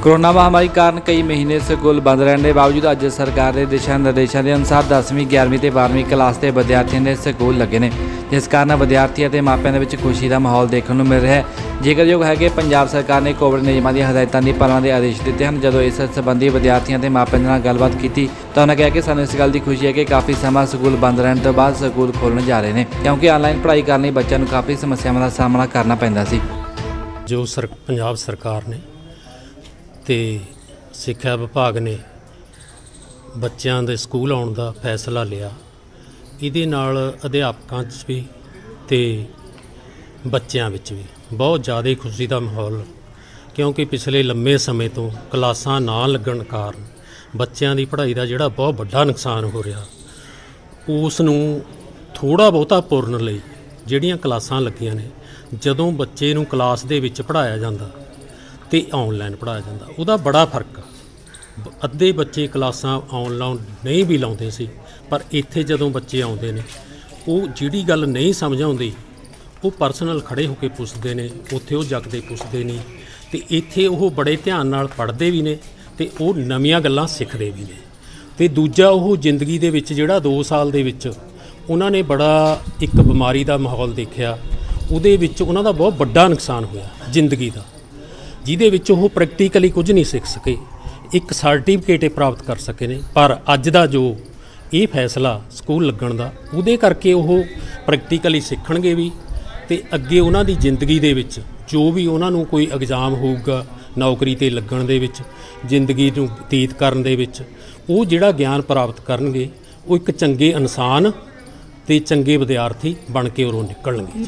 Corona महामारी कारण कई महीने स्कूल बंद रहने के बावजूद अज सरकार के दिशा निर्देशों के अनुसार 10वीं 11वीं ते 12वीं क्लास के विद्यार्थियों के स्कूल लगे ने, जिस कारण विद्यार्थियों के मापिਆਂ के खुशी का माहौल देखने को मिल रहा है। जिक्रयोग है कि पंजाब सरकार ने कोविड नियमों की हदायतों की पालना के आदेश दिए हैं। जदों इस संबंधी विद्यार्थियों के मापिਆਂ ਨਾਲ गलबात की तो उन्होंने कहा कि सानू इस गल की खुशी है कि काफ़ी समय स्कूल बंद रहने तो बाद स्कूल खोलने जा रहे हैं, क्योंकि ऑनलाइन पढ़ाई करने बच्चों को काफ़ी समस्याओं का सामना करना पैंदा सी। जो पंजाब सरकार ने ते सिक्ख्या विभाग ने बच्चों के स्कूल आने का फैसला लिया, ये अध्यापकों भी ते बच्चों भी बहुत ज़्यादा खुशी का माहौल, क्योंकि पिछले लंबे समय तो क्लासां ना लगन कारण बच्चों की पढ़ाई का जोड़ा बहुत बड़ा नुकसान हो रहा, उसनूं थोड़ा बहुता पूरन लई जिहड़ियां क्लासां लगियां ने, जदों बच्चे नूं क्लास दे विच पढ़ाया जांदा ते ऑनलाइन पढ़ाया जाता, उसका बड़ा फर्क आ। अद्धे बच्चे क्लासां ऑनलाइन नहीं भी लाउंदे सी, पर इत्थे जदों बच्चे आउंदे ने वो जिहड़ी गल नहीं समझ आउंदी वो परसनल खड़े होकर पुछदे ने, उत्थे वो जगदे पुछदे नहीं, ते इत्थे वो बड़े ध्यान नाल पढ़दे भी ने ते वो नवीआं गल्लां सिੱਖਦੇ भी ने। ते दूजा वो जिंदगी दे विच जिहड़ा 2 साल दे विच उन्हां ने बड़ा एक बीमारी का माहौल देखिया, उहदे विच उन्हां दा बहुत बड़ा नुकसान होया जिंदगी का, जिहदे विच वो प्रैक्टिकली कुछ नहीं सीख सके, एक सर्टिफिकेट प्राप्त कर सके ने। पर अज दा जो ये फैसला स्कूल लगन दा, उहदे करके वो प्रैक्टिकली सीखणगे भी ते अगे उन्हां दी जिंदगी दे विच जो भी उन्हां नूं कोई एग्जाम होऊगा नौकरी ते लगण दे विच, जिंदगी नूं बतीत करन दे विच वो जिहड़ा ज्ञान प्राप्त करनगे वो एक चंगे इंसान ते चंगे विद्यार्थी बन के उरों निकलणगे।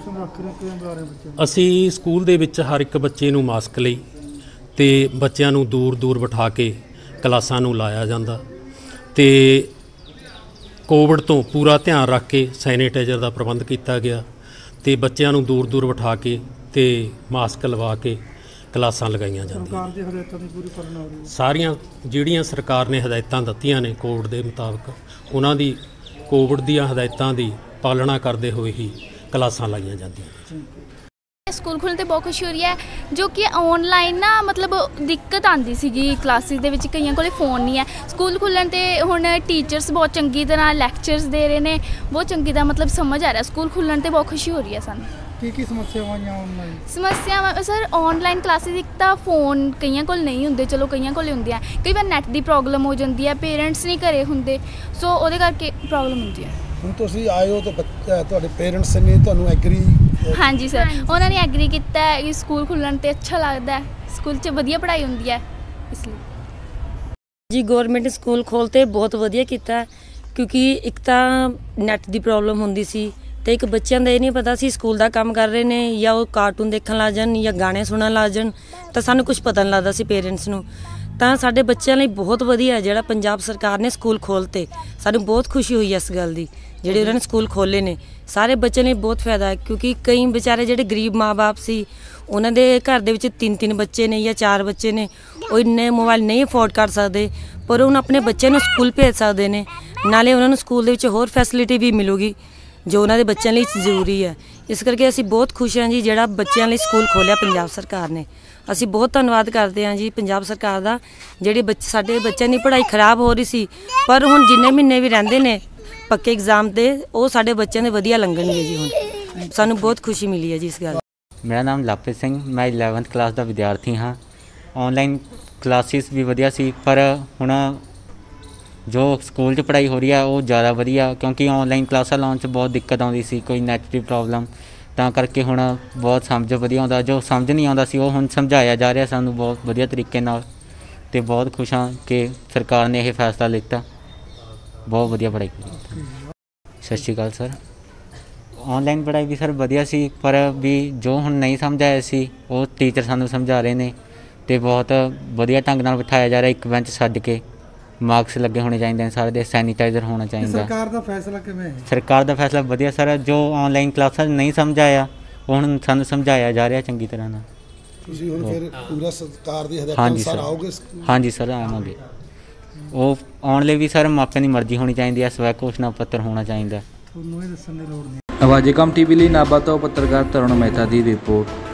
असी स्कूल दे विच हर एक बच्चे नूं मास्क लई ते बच्चों नूं दूर दूर बिठा के क्लासां नूं लाया जांदा ते कोविड तो पूरा ध्यान रख के सैनीटाइजर का प्रबंध किया गया ते बच्चों नूं दूर दूर बिठा के ते मास्क लवा के क्लासां लगाईयां जांदियां। सारियां जिहड़ियां सरकार ने हदायतां दित्तियां ने कोविड के मुताबक उन्हां दी कोविड दी हदायतां दी पालना करते हुए ही क्लासां लाईयां जांदियां। स्कूल खुलने तो बहुत खुशी हो रही है, जो कि ऑनलाइन ना मतलब दिक्कत आती सी क्लासिस दे विच, कईयां कोले फोन नहीं है। स्कूल खुलण ते हुण टीचर्स बहुत चंगी तरह लैक्चरस दे रहे हैं, बहुत चंगी तरह मतलब समझ आ रहा है। स्कूल खुलण ते बहुत खुशी हो रही है सानूं। की समस्यावां ऑनलाइन? समस्या सर ऑनलाइन क्लासिस एक तो फोन कईयां कोल नहीं हुंदे, चलो कईयां कोल हुंदे आ, कई बार नैट की प्रॉब्लम हो जाती है, पेरेंट्स नहीं घरे हुंदे, सो उहदे करके प्रॉब्लम हुंदी है। हुण तुसीं आए हो तो तुहाडे पेरेंट्स ने तुहानूं एग्री? हाँ जी सर, उन्होंने एग्री किया है कि स्कूल खुलण ते अच्छा लगता है, स्कूल च वधिया पढ़ाई होंदी है इसलिए। जी गौरमेंट स्कूल खोलते बहुत वधिया किया, क्योंकि एक तो नैट की प्रॉब्लम होंदी सी ते एक बच्चों का ये नहीं पता सी स्कूल का काम कर रहे हैं या वो कार्टून देखने लग जान या गाने सुनन लग जान, तो सानू कुछ पता नहीं लगता सी पेरेंट्स नूं। ਤਾਂ ਸਾਡੇ ਬੱਚਿਆਂ ਲਈ ਬਹੁਤ ਵਧੀਆ ਜਿਹੜਾ ਪੰਜਾਬ ਸਰਕਾਰ ਨੇ ਸਕੂਲ ਖੋਲ੍ਹਤੇ, ਸਾਨੂੰ ਬਹੁਤ ਖੁਸ਼ੀ ਹੋਈ ਇਸ ਗੱਲ ਦੀ। ਜਿਹੜੇ ਉਹਨਾਂ ਨੇ ਸਕੂਲ ਖੋਲ੍ਹੇ ਨੇ ਸਾਰੇ ਬੱਚਿਆਂ ਲਈ ਬਹੁਤ ਫਾਇਦਾ ਹੈ, ਕਿਉਂਕਿ ਕਈ ਵਿਚਾਰੇ ਜਿਹੜੇ ਗਰੀਬ ਮਾਂ-ਬਾਪ ਸੀ ਉਹਨਾਂ ਦੇ ਘਰ ਦੇ ਵਿੱਚ 3-3 ਬੱਚੇ ਨੇ ਜਾਂ 4 ਬੱਚੇ ਨੇ, ਉਹ ਇੰਨੇ ਮੋਬਾਈਲ ਨਹੀਂ ਅਫੋਰਡ ਕਰ ਸਕਦੇ, ਪਰ ਉਹ ਆਪਣੇ ਬੱਚਿਆਂ ਨੂੰ ਸਕੂਲ ਭੇਜ ਸਕਦੇ ਨੇ, ਨਾਲੇ ਉਹਨਾਂ ਨੂੰ ਸਕੂਲ ਦੇ ਵਿੱਚ ਹੋਰ ਫੈਸਿਲਿਟੀ ਵੀ ਮਿਲੂਗੀ ਜੋ ਉਹਨਾਂ ਦੇ ਬੱਚਿਆਂ ਲਈ ਜ਼ਰੂਰੀ ਹੈ। ਇਸ ਕਰਕੇ ਅਸੀਂ ਬਹੁਤ ਖੁਸ਼ ਹਾਂ ਜੀ ਜਿਹੜਾ ਬੱਚਿਆਂ ਲਈ ਸਕੂਲ ਖੋਲ੍ਹਿਆ ਪੰਜਾਬ ਸਰਕਾਰ ਨੇ। ਅਸੀਂ ਬਹੁਤ ਧੰਨਵਾਦ ਕਰਦੇ ਹਾਂ ਜੀ ਪੰਜਾਬ ਸਰਕਾਰ ਦਾ, ਜਿਹੜੇ ਸਾਡੇ ਬੱਚਿਆਂ ਦੀ ਪੜ੍ਹਾਈ ਖਰਾਬ ਹੋ ਰਹੀ ਸੀ, ਪਰ ਹੁਣ ਜਿੰਨੇ ਮਹੀਨੇ ਵੀ ਰਹਿੰਦੇ ਨੇ ਪੱਕੇ ਐਗਜ਼ਾਮ ਦੇ ਉਹ ਸਾਡੇ ਬੱਚਿਆਂ ਦੇ ਵਧੀਆ ਲੰਘਣਗੇ ਜੀ। ਹੁਣ ਸਾਨੂੰ ਬਹੁਤ ਖੁਸ਼ੀ ਮਿਲੀ ਹੈ ਜੀ ਇਸ ਗੱਲ। मेरा नाम लवप्रीत सिंह, मैं 11th क्लास का विद्यार्थी हाँ। ऑनलाइन क्लासिस भी वधिया सी, पर हुण जो स्कूल च पढ़ाई हो रही है वो ज़्यादा वधिया, क्योंकि ऑनलाइन क्लासां लाउण च बहुत दिक्कत आउंदी सी, कोई नैट की प्रॉब्लम, तां करके हुण बहुत समझ वधिया आउंदा। जो समझ नहीं आउंदा सी वो हुण समझाया जा रहा सानूं बहुत वधिया तरीके नाल, ते बहुत खुश हाँ कि सरकार ने यह फैसला लिता, बहुत वधिया पढ़ाई की। सत श्री अकाल सर। ऑनलाइन पढ़ाई भी सर वधिया सी, पर भी जो हुण नहीं समझ आया सी वो टीचर सानूं समझा रहे ने, ते बहुत वधिया ढंग नाल बिठाया जा रहा। एक बेंच छड्ड के मास्क लगे होने चाहिए, सारे दे सैनीटाइजर होना चाहिए। सरकार का फैसला किवें है? सरकार का फैसला वधिया सर। जो ऑनलाइन क्लासां नहीं समझ आया वो हुण सानूं समझाया जा रहा चंगी तरह नाल। तुसीं हुण फिर पूरा सरकार दी हदायतां अनुसार आओगे? हाँ जी सर आवांगे। वो आउण लई भी सर मापिਆਂ ਦੀ मर्जी होनी चाहिए है, स्वै घोषणा पत्र होना चाहिए। तुहानूं इह दस्सण दी लोड़ नहीं। आवाज़ कम टीवी ਲਈ नाभा ਤੋਂ पत्रकार तरुण मेहता की रिपोर्ट।